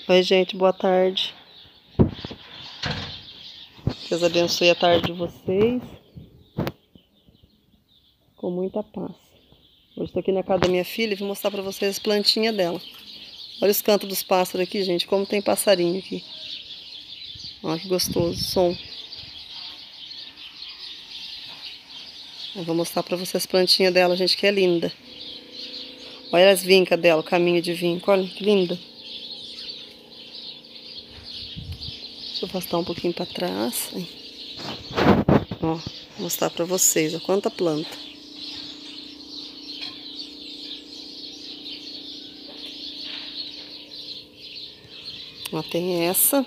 Oi, gente, boa tarde. Deus abençoe a tarde de vocês. Com muita paz. Hoje estou aqui na casa da minha filha e vou mostrar para vocês as plantinhas dela. Olha os cantos dos pássaros aqui, gente, como tem passarinho aqui. Olha que gostoso, som. Eu vou mostrar para vocês as plantinhas dela, gente, que é linda. Olha as vincas dela, o caminho de vinco, olha que linda. Deixa eu afastar um pouquinho para trás. Ó, vou mostrar para vocês, ó, quanta planta. Ó, tem essa.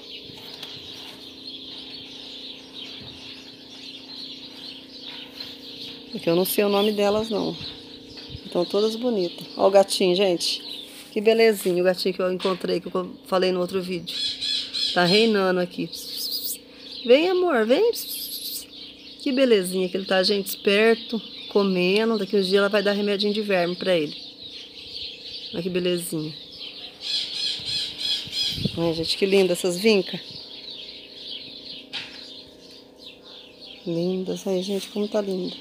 Porque eu não sei o nome delas, não. Estão todas bonitas. Ó o gatinho, gente. Que belezinha o gatinho que eu encontrei, que eu falei no outro vídeo. Tá reinando aqui. Vem, amor, vem. Que belezinha que ele tá, gente, esperto, comendo. Daqui uns dias ela vai dar remedinho de verme pra ele. Olha que belezinha. Ai, gente, que linda essas vincas. Lindas. Aí, gente, como tá linda.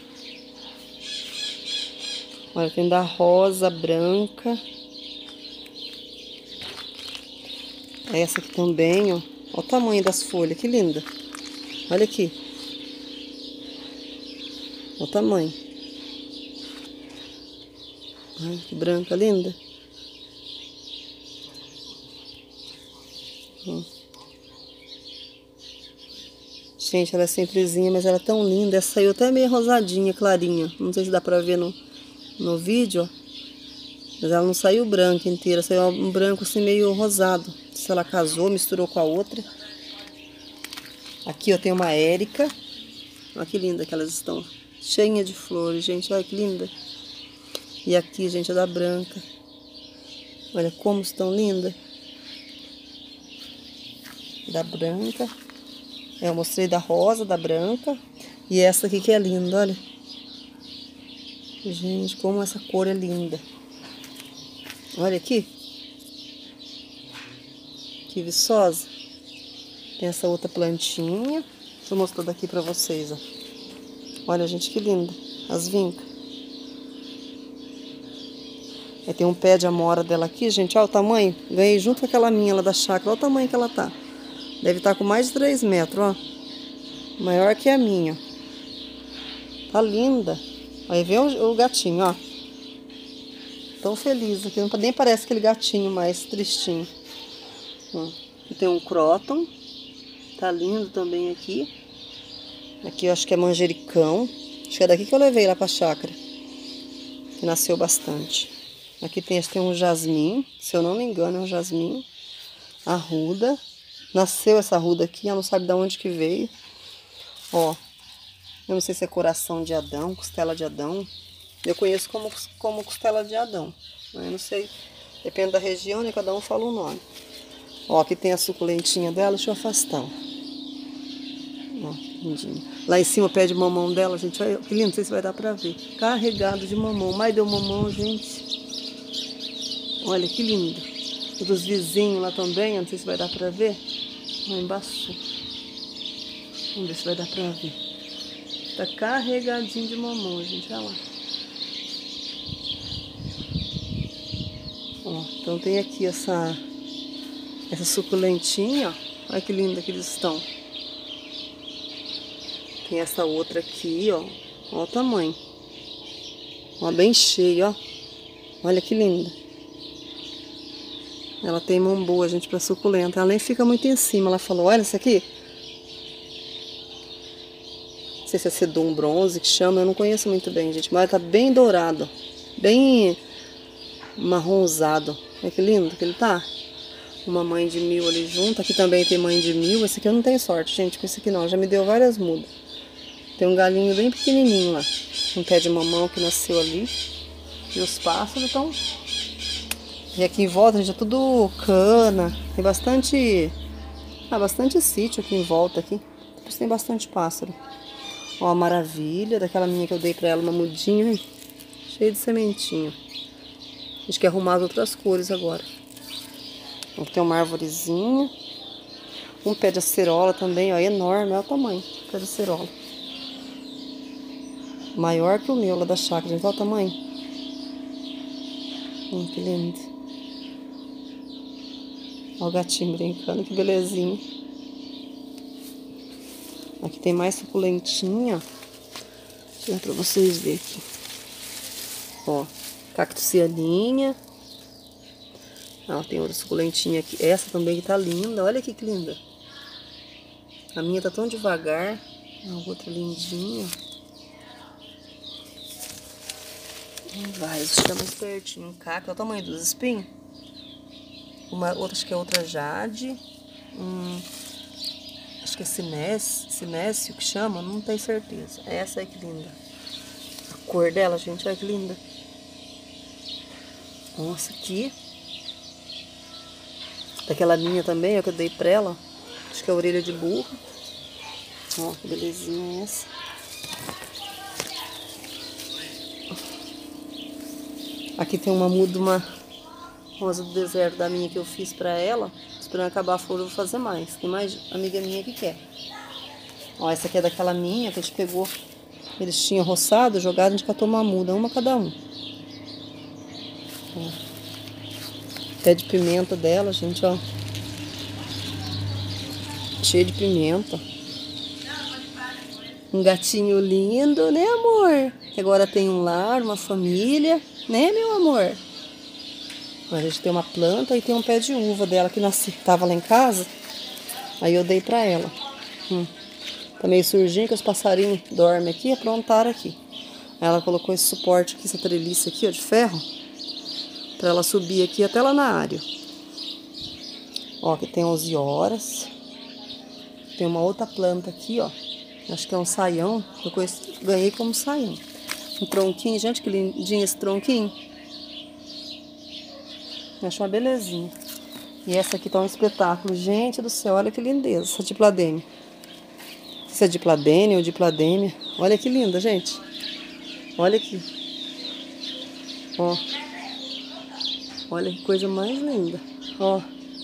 Olha, tem da rosa, branca. Essa aqui também, ó. Olha o tamanho das folhas, que linda. Olha aqui. Olha o tamanho. Ai, que branca, linda. Ó. Gente, ela é simplesinha, mas ela é tão linda. Essa saiu até meio rosadinha, clarinha. Não sei se dá pra ver no vídeo, ó. Mas ela não saiu branca inteira, saiu um branco assim meio rosado. Se ela casou, misturou com a outra. Aqui, ó, tem uma érica. Olha que linda que elas estão. Cheia de flores, gente. Olha que linda. E aqui, gente, é da branca. Olha como estão lindas. Da branca. Eu mostrei da rosa, da branca. E essa aqui que é linda, olha. Gente, como essa cor é linda. Olha aqui. Que viçosa. Tem essa outra plantinha. Deixa eu mostrar daqui pra vocês, ó. Olha, gente, que linda. As vincas. Aí tem um pé de amora dela aqui, gente. Olha o tamanho. Ganhei junto com aquela minha lá da chácara. Olha o tamanho que ela tá. Deve estar com mais de 3 metros, ó. Maior que a minha. Tá linda. Aí vem o gatinho, ó. Tão feliz aqui. Nem parece aquele gatinho mais tristinho. Aqui tem um cróton. Tá lindo também aqui. Aqui eu acho que é manjericão. Acho que é daqui que eu levei lá pra chácara. Que nasceu bastante. Aqui tem um jasmim. Se eu não me engano é um jasmim. Arruda. Nasceu essa arruda aqui. Ela não sabe de onde que veio. Ó. Eu não sei se é coração de Adão, costela de Adão. Eu conheço como costela de Adão. Eu não sei. Depende da região, né? Cada um fala um nome. Ó, aqui tem a suculentinha dela. Deixa eu afastar, ó. Ó, lindinho. Lá em cima o pé de mamão dela, gente. Olha que lindo, não sei se vai dar pra ver. Carregado de mamão. Mais deu mamão, gente. Olha que lindo. O dos vizinhos lá também, não sei se vai dar pra ver. Ó, embaçou. Vamos ver se vai dar pra ver. Tá carregadinho de mamão, gente. Olha lá. Ó, então tem aqui essa suculentinha, ó. Olha que linda que eles estão. Tem essa outra aqui, ó. Olha o tamanho. Ó, bem cheio, ó. Olha que linda. Ela tem mão boa, gente, pra suculenta. Ela nem fica muito em cima. Ela falou, olha isso aqui. Não sei se é sedum bronze que chama. Eu não conheço muito bem, gente. Mas tá bem dourado. Bem marronzado. Olha que lindo que ele tá. Uma mãe de mil ali junto. Aqui também tem mãe de mil. Esse aqui eu não tenho sorte, gente, com esse aqui não. Já me deu várias mudas. Tem um galinho bem pequenininho lá. Um pé de mamão que nasceu ali. E os pássaros estão... E aqui em volta, gente, é tudo cana. Tem bastante... bastante sítio aqui em volta aqui. Por isso tem bastante pássaro. Ó, a maravilha. Daquela minha que eu dei pra ela, uma mudinha. Hein? Cheia de sementinha. A gente quer arrumar as outras cores agora. Aqui tem uma arvorezinha. Um pé de acerola também, ó, enorme, olha o tamanho do pé de acerola. Maior que o meu lá da chácara, gente, olha o tamanho. Que lindo. Olha o gatinho brincando, que belezinha. Aqui tem mais suculentinha. Deixa eu ver pra vocês verem aqui. Ó, cactucianinha. Ó, tem outra suculentinha aqui. Essa também que tá linda, olha aqui que linda. A minha tá tão devagar. A outra lindinha. Vai, deixa eu tirar mais pertinho. Um cacto, olha o tamanho dos espinhos. Uma outra, acho que é outra jade. Acho que é cinécio que chama, não tenho certeza. Essa aí que linda. A cor dela, gente, olha que linda. Nossa, aqui. Daquela minha também, ó, que eu dei pra ela. Acho que é a orelha de burro. Ó, que belezinha é essa. Aqui tem uma rosa do deserto da minha que eu fiz pra ela. Esperando acabar a flor, eu vou fazer mais. Tem mais amiga minha que quer. Ó, essa aqui é daquela minha que a gente pegou. Eles tinham roçado, jogado, a gente catou uma muda, uma cada um. Ó. Pé de pimenta dela, gente, ó. Cheio de pimenta. Um gatinho lindo, né, amor? Que agora tem um lar, uma família, né, meu amor? A gente tem uma planta e tem um pé de uva dela que tava lá em casa. Aí eu dei pra ela. Tá meio surginho que os passarinhos dormem aqui e aprontaram aqui. Aí ela colocou esse suporte aqui, essa treliça aqui, ó, de ferro. Pra ela subir aqui até lá na área. Ó, aqui tem 11 horas. Tem uma outra planta aqui, ó. Acho que é um saião. Eu ganhei como saião. Um tronquinho, gente, que lindinho esse tronquinho. Acho uma belezinha. E essa aqui tá um espetáculo. Gente do céu, olha que lindeza. Essa dipladêmia. Se é dipladêmia ou dipladêmia. Olha que linda, gente. Olha aqui. Ó. Olha que coisa mais linda. Ó.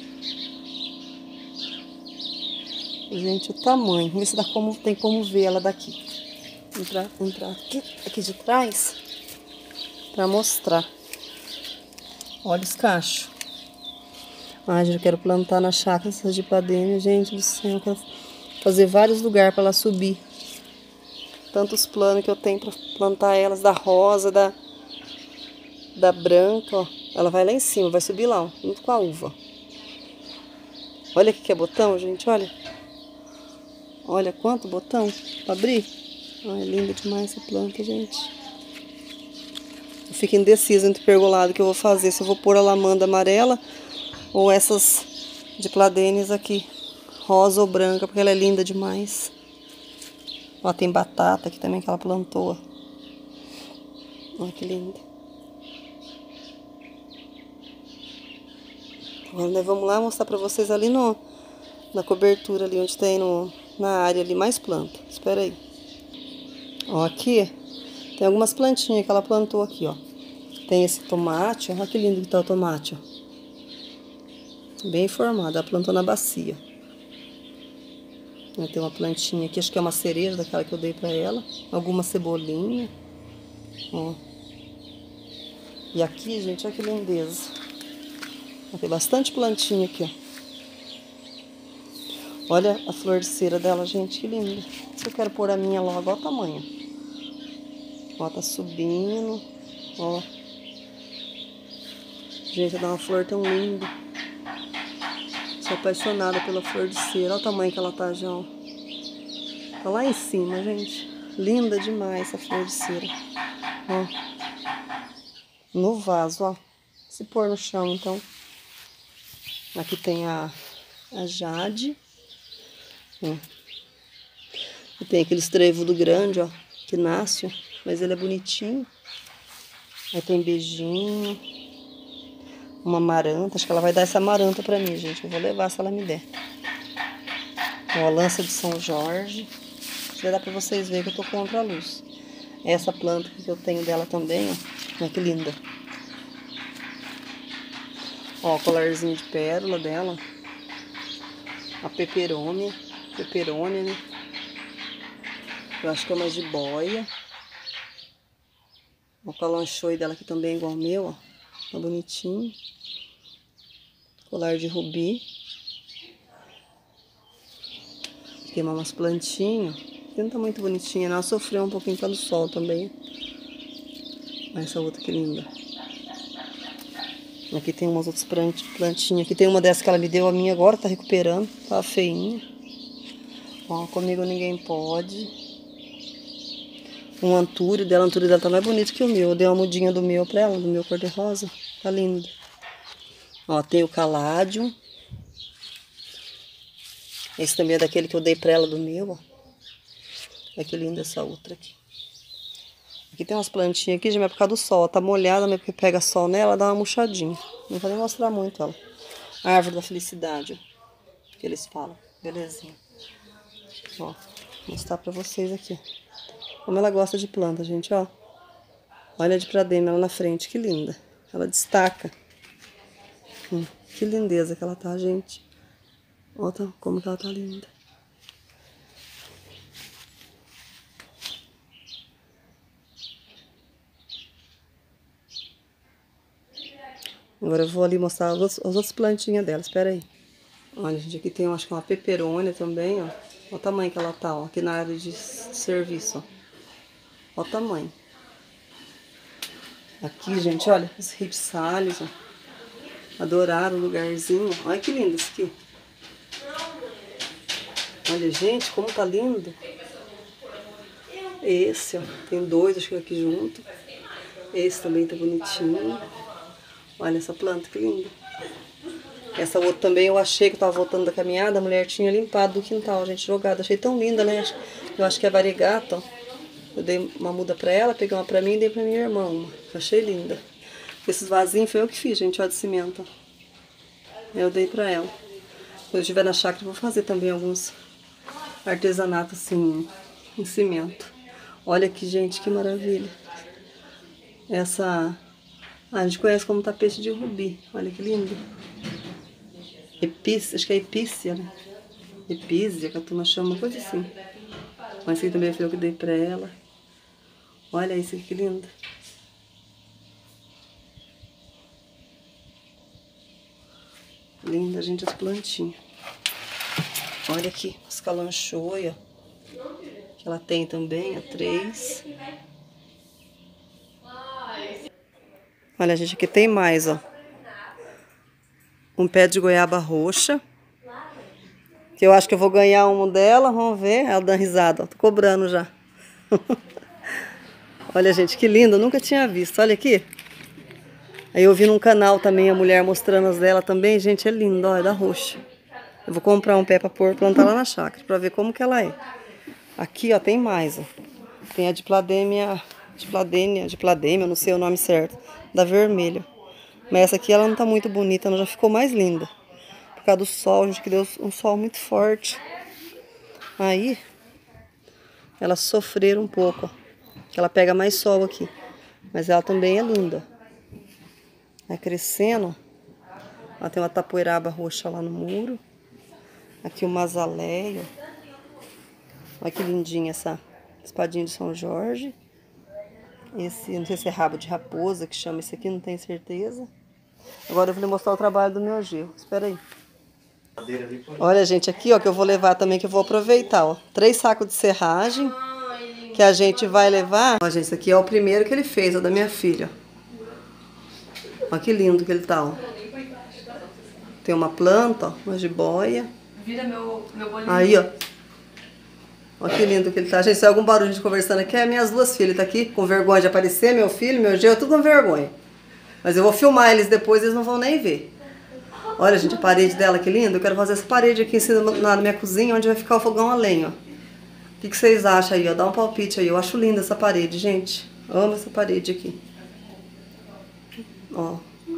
Gente, o tamanho. Vamos ver se tem como ver ela daqui. Entrar aqui de trás. Pra mostrar. Olha os cachos. Ai, eu quero plantar na chácara essas dipladêmia, gente do céu. Eu quero fazer vários lugares para ela subir. Tantos planos que eu tenho para plantar elas, da rosa, da branca, ó. Ela vai lá em cima, vai subir lá, ó, junto com a uva. Olha aqui que é botão, gente, olha. Olha quanto botão para abrir. Ai, linda demais essa planta, gente. Eu fico indecisa entre o pergolado que eu vou fazer, se eu vou pôr a lamanda amarela ou essas dipladênias aqui, rosa ou branca, porque ela é linda demais. Ó, tem batata aqui também que ela plantou. Olha que linda. Agora nós vamos lá mostrar pra vocês ali na cobertura ali, onde tem na área ali mais planta. Espera aí. Ó, aqui tem algumas plantinhas que ela plantou aqui, ó. Tem esse tomate, olha que lindo que tá o tomate, ó. Bem formado, ela plantou na bacia. Tem uma plantinha aqui, acho que é uma cereja daquela que eu dei pra ela. Alguma cebolinha. Ó. E aqui, gente, olha que lindeza. Tem bastante plantinha aqui, ó. Olha a flor de cera dela, gente, que linda. Se eu quero pôr a minha logo, olha o tamanho. Ó, tá subindo. Ó. Gente, dá uma flor tão linda. Sou apaixonada pela flor de cera. Olha o tamanho que ela tá já, ó. Tá lá em cima, gente. Linda demais essa flor de cera. Ó. No vaso, ó. Se pôr no chão, então. Aqui tem a jade. Ó. E tem aquele estrevudo grande, ó. Que nasce, ó. Mas ele é bonitinho. Aí tem beijinho. Uma amaranta. Acho que ela vai dar essa amaranta pra mim, gente. Eu vou levar se ela me der. Ó, a lança de São Jorge. Já dá pra vocês verem que eu tô contra a luz. Essa planta que eu tenho dela também, ó. Olha que linda. Ó, o colarzinho de pérola dela. A peperônia, né? Eu acho que é uma jiboia. O calanchoe dela aqui também é igual ao meu, ó. Tá bonitinho. Colar de rubi. Tem umas plantinhas. Não tá muito bonitinha, não. Ela sofreu um pouquinho pelo sol também. Olha essa outra que linda. Aqui tem umas outras plantinhas. Aqui tem uma dessas que ela me deu, a minha agora tá recuperando. Tá feinha. Ó, comigo ninguém pode. Um antúrio dela tá mais bonito que o meu. Eu dei uma mudinha do meu pra ela, do meu cor-de-rosa. Tá lindo. Ó, tem o caládio. Esse também é daquele que eu dei pra ela do meu, ó. Olha que linda essa outra aqui. Aqui tem umas plantinhas aqui, já é por causa do sol. Tá molhada, mas porque pega sol nela, dá uma murchadinha. Não vou nem mostrar muito ela. A árvore da felicidade, ó, que eles falam. Belezinha. Ó, vou mostrar pra vocês aqui. Como ela gosta de planta, gente, ó. Olha a Diadema lá na frente, que linda. Ela destaca. Que lindeza que ela tá, gente. Olha como que ela tá linda. Agora eu vou ali mostrar as outras plantinhas dela, espera aí. Olha, gente, aqui tem, acho que uma peperônia também, ó. Olha o tamanho que ela tá, ó, aqui na área de serviço, ó. Olha o tamanho. Aqui, gente, olha, os ripsálios, ó. Adoraram o lugarzinho. Olha que lindo isso aqui. Olha, gente, como tá lindo. Esse, ó, tem dois, acho que aqui junto. Esse também tá bonitinho. Olha essa planta, que linda. Essa outra também eu achei que eu tava voltando da caminhada, a mulher tinha limpado do quintal, gente, jogada. Achei tão linda, né? Eu acho que é variegata, ó. Eu dei uma muda pra ela, peguei uma pra mim e dei pra minha irmã uma. Achei linda. Esses vasinhos foi eu que fiz, gente, ó, de cimento. Eu dei pra ela. Quando eu estiver na chácara, eu vou fazer também alguns artesanatos assim, em cimento. Olha aqui, gente, que maravilha. Essa... a gente conhece como tapete de rubi. Olha que lindo. Acho que é epícia, né? Epísia, que a turma chama, uma coisa assim. Mas esse aqui também foi eu que dei pra ela. Olha isso aqui, que lindo. Linda, gente, as plantinhas. Olha aqui, os calanchoe, ó. Que ela tem também, ó, 3. Olha, gente, aqui tem mais, ó. Um pé de goiaba roxa. Que eu acho que eu vou ganhar um dela, vamos ver. Ela dando risada, ó. Tô cobrando já. Olha, gente, que lindo, eu nunca tinha visto. Olha aqui. Aí eu vi num canal também a mulher mostrando as dela também. Gente, é lindo, ó, é da roxa. Eu vou comprar um pé pra plantar lá na chácara, pra ver como que ela é. Aqui, ó, tem mais, ó. Tem a dipladêmia, eu não sei o nome certo, da vermelha. Mas essa aqui, ela não tá muito bonita, ela já ficou mais linda. Por causa do sol, gente, que deu um sol muito forte. Aí, elas sofreram um pouco, ó. Que ela pega mais sol aqui. Mas ela também é linda. Vai crescendo. Ó, tem uma tapoeraba roxa lá no muro. Aqui uma azaleia. Olha que lindinha essa espadinha de São Jorge. Esse, não sei se é rabo de raposa que chama esse aqui, não tenho certeza. Agora eu vou lhe mostrar o trabalho do meu genro. Espera aí. Olha, gente, aqui, ó, que eu vou levar também, que eu vou aproveitar, ó. 3 sacos de serragem que a gente vai levar. Ó, gente, esse aqui é o primeiro que ele fez, ó, da minha filha. Ó, que lindo que ele tá, ó. Tem uma planta, ó, uma jiboia. Vira meu bolinho. Aí, ó. Olha que lindo que ele tá. Gente, se é algum barulho de conversando aqui, é minhas 2 filhas. Tá aqui com vergonha de aparecer, meu filho, meu genro, tudo com vergonha. Mas eu vou filmar eles depois, eles não vão nem ver. Olha, gente, a parede dela, que linda. Eu quero fazer essa parede aqui em cima na minha cozinha, onde vai ficar o fogão a lenha, ó. O que vocês acham aí, ó? Dá um palpite aí. Eu acho linda essa parede, gente. Amo essa parede aqui. Ó.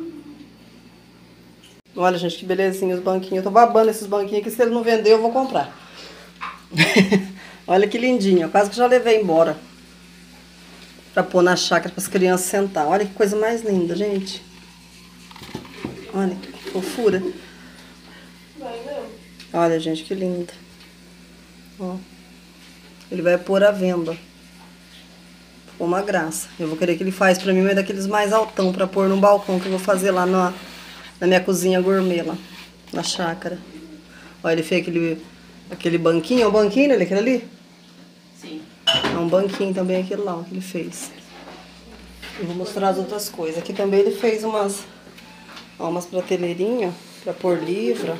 Olha, gente, que belezinha os banquinhos. Eu tô babando esses banquinhos aqui. Se ele não vender, eu vou comprar. Olha que lindinho. Quase que já levei embora. Pra pôr na chácara para as crianças sentar. Olha que coisa mais linda, gente. Olha aqui. fofura. Olha, gente, que lindo. Ó. Ele vai pôr à venda. Ficou uma graça. Eu vou querer que ele faz pra mim, mas daqueles mais altão, pra pôr no balcão, que eu vou fazer lá na minha cozinha gourmet, lá na chácara. Ó, ele fez aquele banquinho. É um banquinho, né, aquele ali? Sim. É um banquinho também, aquele lá, ó, que ele fez. Eu vou mostrar as outras coisas. Aqui também ele fez umas prateleirinhas pra pôr livro.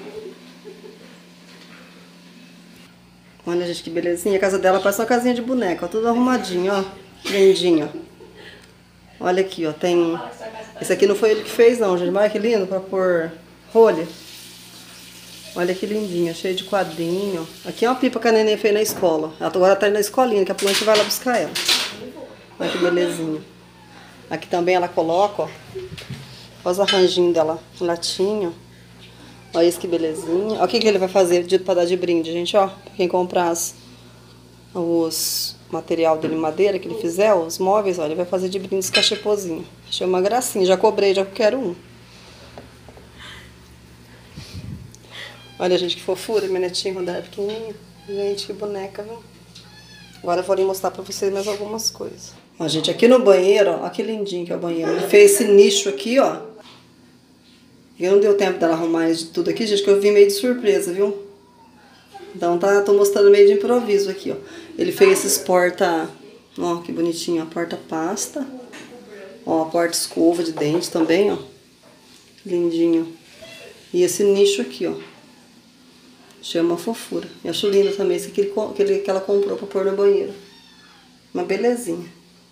Olha, gente, que belezinha. A casa dela parece uma casinha de boneca, ó, tudo arrumadinho, ó. Lindinho. Olha aqui, ó, tem... Esse aqui não foi ele que fez, não, gente. Olha que lindo pra pôr rolha. Olha que lindinho, cheio de quadrinho. Aqui é uma pipa que a neném fez na escola. Ela agora tá indo na escolinha, que a planta vai lá buscar ela. Olha que belezinha. Aqui também ela coloca, ó. Olha os arranjinhos dela, latinho. Olha isso que belezinha. Olha o que ele vai fazer pra dar de brinde, gente, ó. Pra quem comprar os material dele, madeira que ele fizer, os móveis, ó, ele vai fazer de brinde esse cachepozinho. Achei uma gracinha, já cobrei, já quero um. Olha, gente, que fofura, minha netinha quando era pequenininha. Gente, que boneca, viu? Agora eu vou ali mostrar pra vocês mais algumas coisas. Ó, gente, aqui no banheiro, ó, que lindinho que é o banheiro. Ele fez esse nicho aqui, ó. E não deu tempo dela arrumar isso de tudo aqui, gente, que eu vim meio de surpresa, viu? Então tô mostrando meio de improviso aqui, ó. Ele fez esses porta... Ó, que bonitinho, a porta-pasta. Ó, a porta-escova de dente também, ó. Lindinho. E esse nicho aqui, ó. Achei uma fofura. Eu acho lindo também esse aqui que ela comprou pra pôr no banheiro. Uma belezinha.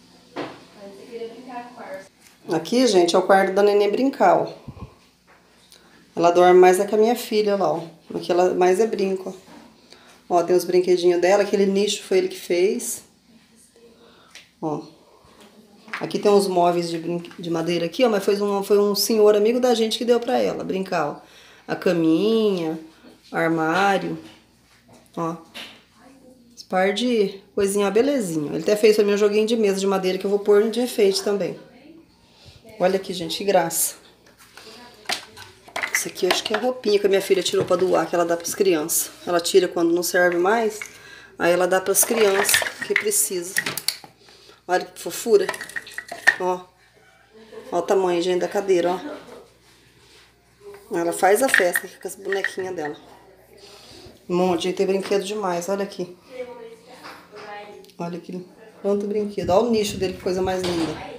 Aqui, gente, é o quarto da neném brincar, ó. Ela dorme mais com a minha filha lá, ó. Aqui ela mais é brinco, ó. Ó, tem os brinquedinhos dela. Aquele nicho foi ele que fez. Ó. Aqui tem uns móveis de madeira aqui, ó. Mas foi um senhor amigo da gente que deu pra ela brincar, ó. A caminha, armário. Ó. Esse par de coisinha, belezinha. Ele até fez pra mim um joguinho de mesa de madeira que eu vou pôr de enfeite também. Olha aqui, gente, que graça. Isso aqui eu acho que é a roupinha que a minha filha tirou pra doar, que ela dá pras crianças. Ela tira quando não serve mais, aí ela dá pras crianças que precisa. Olha que fofura. Ó. Ó o tamanho, gente, da cadeira, ó. Ela faz a festa com as bonequinhas dela. Um monte, tem brinquedo demais, olha aqui. Olha aqui, quanto brinquedo. Olha o nicho dele, que coisa mais linda.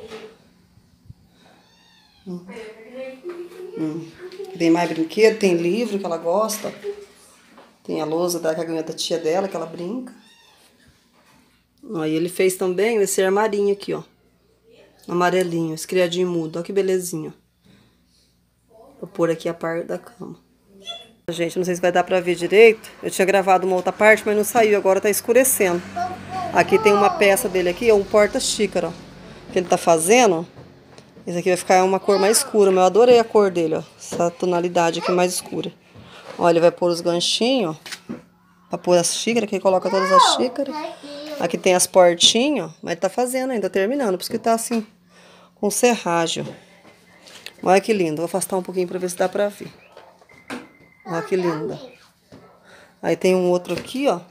Tem mais brinquedo, tem livro que ela gosta. Tem a lousa que ela ganhou da tia dela, que ela brinca. Aí ele fez também esse armarinho aqui, ó. Amarelinho, esse criadinho mudo. Olha que belezinha. Vou pôr aqui a parte da cama. Gente, não sei se vai dar pra ver direito. Eu tinha gravado uma outra parte, mas não saiu. Agora tá escurecendo. Aqui tem uma peça dele aqui, é um porta-xícara, ó. Que ele tá fazendo. Esse aqui vai ficar uma cor mais escura, mas eu adorei a cor dele, ó. Essa tonalidade aqui mais escura. Ó, ele vai pôr os ganchinhos, ó. Pra pôr as xícaras, que ele coloca todas as xícaras. Aqui tem as portinhas, ó. Mas ele tá fazendo ainda, terminando. Por isso que tá assim, com serragem, ó. Olha que lindo. Vou afastar um pouquinho pra ver se dá pra ver. Olha que linda. Aí tem um outro aqui, ó.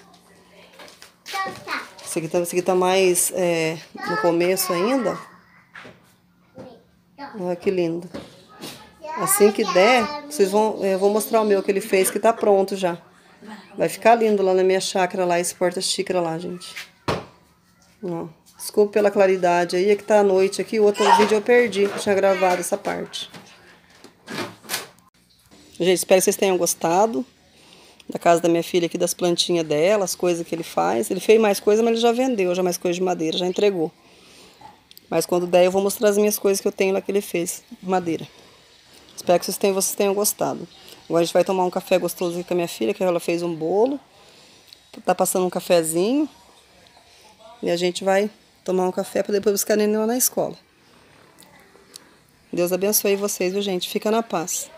Esse aqui tá mais no começo ainda. Olha que lindo. Assim que der, eu vou mostrar o meu que ele fez, que tá pronto já. Vai ficar lindo lá na minha chácara, lá, esse porta-xícara lá, gente. Ó, desculpa pela claridade aí, é que tá à noite aqui. O outro vídeo eu perdi, eu tinha gravado essa parte. Gente, espero que vocês tenham gostado da casa da minha filha aqui, das plantinhas dela, as coisas que ele faz. Ele fez mais coisa, mas ele já vendeu, já mais coisa de madeira, já entregou. Mas quando der eu vou mostrar as minhas coisas que eu tenho lá que ele fez, de madeira. Espero que vocês tenham gostado. Agora a gente vai tomar um café gostoso aqui com a minha filha, que ela fez um bolo. Tá passando um cafezinho. E a gente vai tomar um café para depois buscar a neném lá na escola. Deus abençoe vocês, viu, gente? Fica na paz.